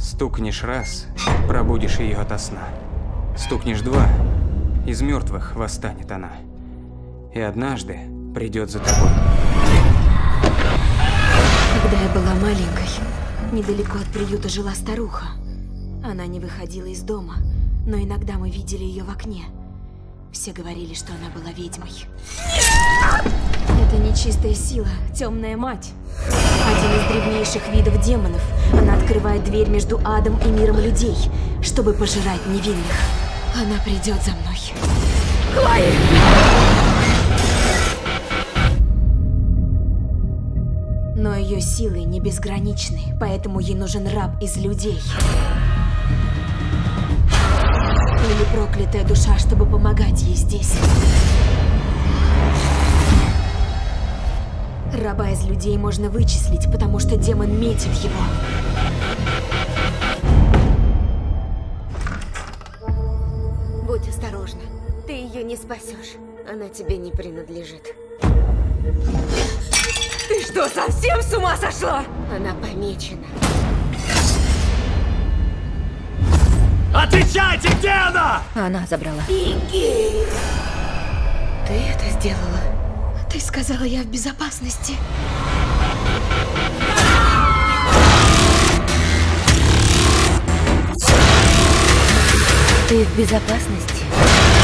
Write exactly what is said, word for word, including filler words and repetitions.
Стукнешь раз, пробудишь ее ото сна. Стукнешь два, из мертвых восстанет она. И однажды придет за тобой. Когда я была маленькой, недалеко от приюта жила старуха. Она не выходила из дома, но иногда мы видели ее в окне. Все говорили, что она была ведьмой. Это нечистая сила, темная мать. Один из древнейших видов демонов. Она открывает дверь между адом и миром людей, чтобы пожирать невинных. Она придет за мной. Хлои! Но ее силы не безграничны, поэтому ей нужен раб из людей. Или проклятая душа, чтобы помогать ей здесь. Раба из людей можно вычислить, потому что демон метит его. Будь осторожна. Ты ее не спасешь. Она тебе не принадлежит. Ты что, совсем с ума сошла? Она помечена. Отвечайте, где она? Она забрала. Беги! Ты это сделала? Ты сказала, я в безопасности. Ты в безопасности?